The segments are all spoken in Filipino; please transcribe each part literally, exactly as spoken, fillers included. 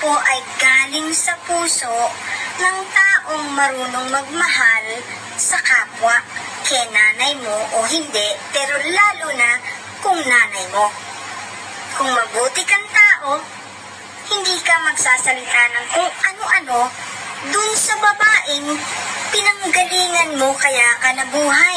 po ay galing sa puso ng taong marunong magmahal sa kapwa, kay nanay mo o hindi, pero lalo na kung nanay mo. Kung mabuti kang tao, hindi ka magsasalita ng kung ano-ano dun sa babaeng pinanggalingan mo kaya ka nabuhay.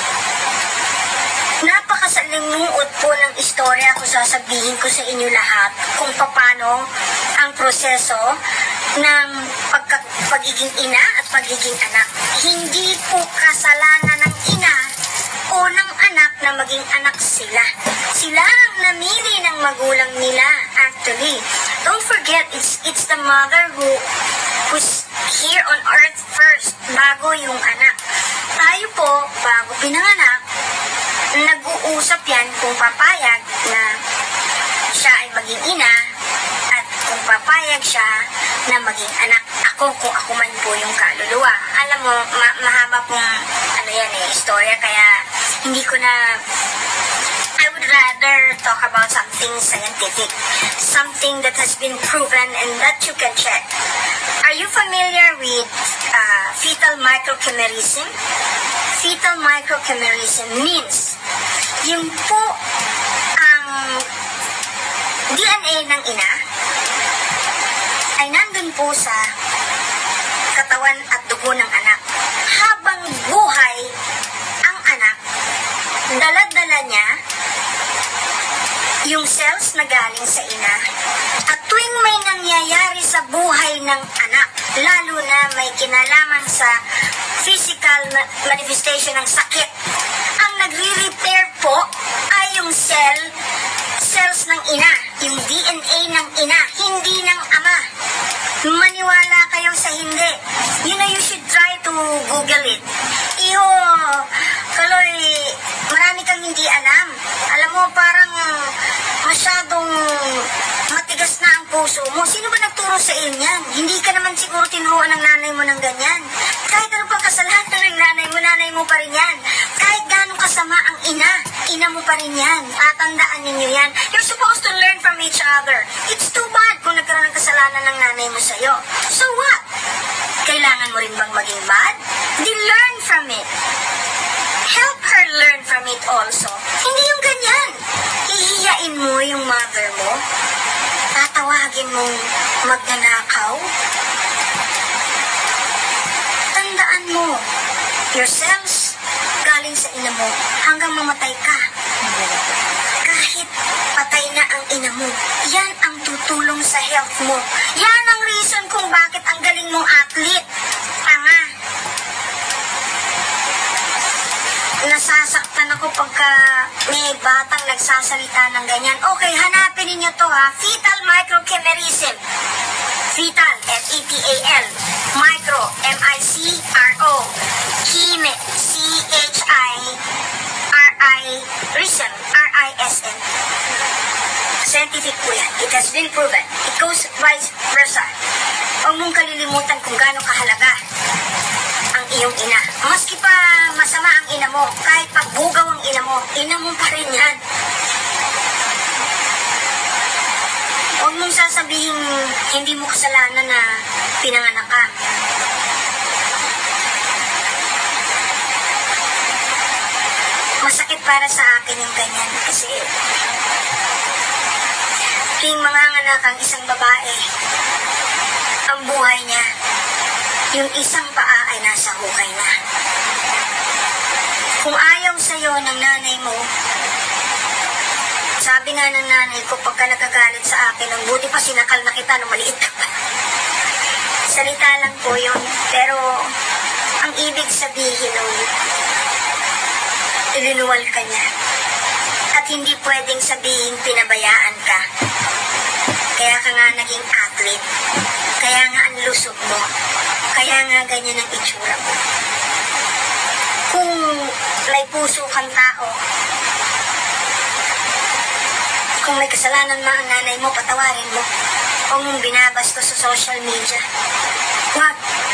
Napakasalimuot po ng istorya kung sasabihin ko sa inyo lahat kung paano ang proseso ng pagka, pagiging ina at pagiging anak. Hindi po kasalanan ng ina o ng anak na maging anak sila. Sila ang namili ng magulang nila actually. Don't forget, it's, it's the mother who who's here on earth first bago yung anak. Tayo po, bago pinanganak, nag-uusap yan kung papayag na siya ay maging ina at kung papayag siya na maging anak. Ako, kung ako man po yung kaluluwa. Alam mo, ma mahaba pong ano yan eh, istorya, kaya hindi ko na... I would rather talk about something scientific, something that has been proven and that you can check. Are you familiar with uh, fetal microchimerism? Fetal microchimerism means yung po ang D N A ng ina ay nandun po sa katawan at dugo ng anak. Habang buhay ang anak, dala-dala niya yung cells na galing sa ina. At tuwing may nangyayari sa buhay ng anak, lalo na may kinalaman sa physical manifestation ng sakit, ang nagre-repair po ay yung cell, cells ng ina, yung D N A ng ina, hindi ng ama. Maniwala kayo sa hindi. You know, you should try to Google it. Iyo, Kaloy, marami kang hindi alam. Alam mo, parang masyadong matigas na ang puso mo. Sino ba nagturo sa iyo yan? Hindi ka naman siguro tinuruan ng nanay mo ng ganyan. Kahit ano pang kasalanan ng nanay mo, nanay mo pa rin yan. Kahit gano'ng kasama ang ina, ina mo pa rin yan. Tatandaan ninyo yan. You're supposed to learn from each other. It's too bad kung nagkaroon ng kasalanan ng nanay mo sa'yo. So what? Kailangan mo rin bang maging bad? Di learn from it. Help her learn from it also. Hindi yung ganyan. Hihiyain mo yung mother mo. Tatawagin mong magnanakaw. Tandaan mo, your cells galing sa ina mo hanggang mamatay ka. Kahit patay na ang ina mo, yan ang tutulong sa health mo. Yan ang reason kung bakit ang galing mong athlete. Tanga. Nasasaktan ako pagka may batang nagsasalita ng ganyan. Okay, hanapin ninyo to ha. Fetal microchimerism. Fetal, F E T A L. Micro, M I C R O. Chime, C H I R I, rism, R I S M. Scientific po yan. It has been proven. It goes vice versa. Huwag mong kalilimutan kung gaano kahalaga ang iyong ina. Maski pa masama ang ina mo, kahit pagbugaw ang ina mo, ina mo pa rin yan. Huwag mong sasabihin hindi mo kasalanan na pinanganak ka. Masakit para sa akin yung ganyan kasi tuwing manganganak ang isang babae, ang buhay niya, yung isang paa ay nasa hukay na. Kung ayaw sa'yo ng nanay mo, sabi nga ng nanay ko, pagka nagagalit sa akin, ang buti pa sinakal na kita nung maliit ka pa. Salita lang po yun, pero ang ibig sabihin nun, ilinuwal ka niya. At hindi pwedeng sabihin pinabayaan ka. Kaya ka nga naging athlete. Kaya nga ang lusog mo. Kaya nga ganyan ang itsura mo. Kung may puso kang tao, kung may kasalanan man ang nanay mo, patawarin mo. Huwag mong binabastos sa social media. Huwag.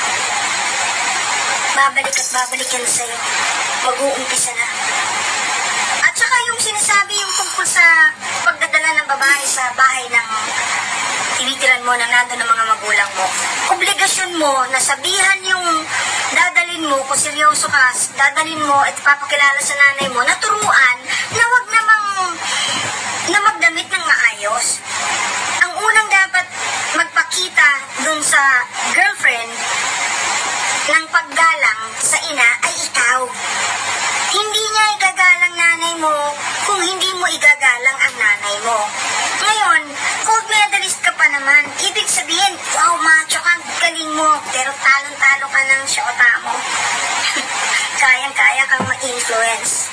Babalik at babalik yan sa'yo. Mag-uumpisa na. At saka yung sinasabi yung tungkol sa pagdadala ng babae sa bahay ng tinitiran mo na nandun ng mga magulang mo. Obligasyon mo na sabihan yung dadalin mo, kung seryoso ka, dadalin mo at papakilala sa nanay mo, naturuan na wag namang na magdamit ng maayos. Ang unang dapat magpakita dun sa girlfriend ng paggalang sa ina ay ikaw. Hindi niya igagalang nanay mo kung hindi mo igagalang ang nanay mo. Ngayon, gold medalist ka pa naman. Ibig sabihin, wow, macho ka, galing mo, pero talong-talo ka ng syota mo. Kayang-kaya kang ma-influence.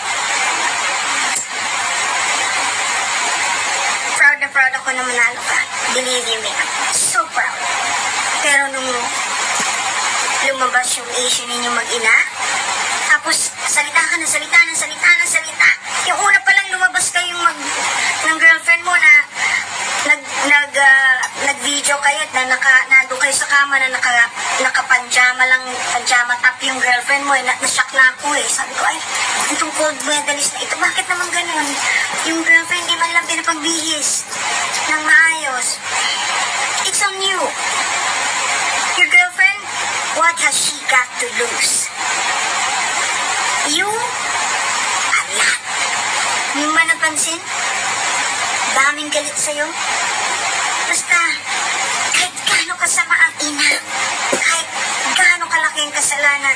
Proud na proud ako na manalo ka. Believe you me. So proud. Pero nung lumabas yung issue ninyo mag-ina, tapos salita ka na salita na salita na salita. Yung una pa lang lumabas kayong mag, ng girlfriend mo na nag, nag, uh, nag-video kayo at na naka, nando kayo sa kama na naka, naka-panjama lang, panjama top yung girlfriend mo eh. Na, nashock na ako eh. Sabi ko, ay, itong gold medalist na ito, bakit naman ganun? Yung girlfriend di man lang pinapagbihis ng maayos. It's on you. Your girlfriend, what has she got to lose? You, a lot. Yung man napansin, daming galit sa'yo. Basta, kahit gaano kasama ang ina, kahit gaano kalaki ang kasalanan,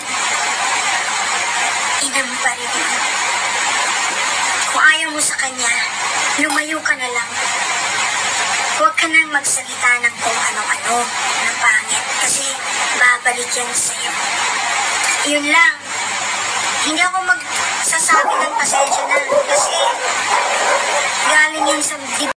ina mo pa rin yun. Kung ayaw mo sa kanya, lumayo ka na lang. Huwag ka nang magsalita ng kung ano-ano na pangit kasi babalik yan sa'yo. Yun lang. Hindi ako magsasabi ng pasensya na kasi galing yan sa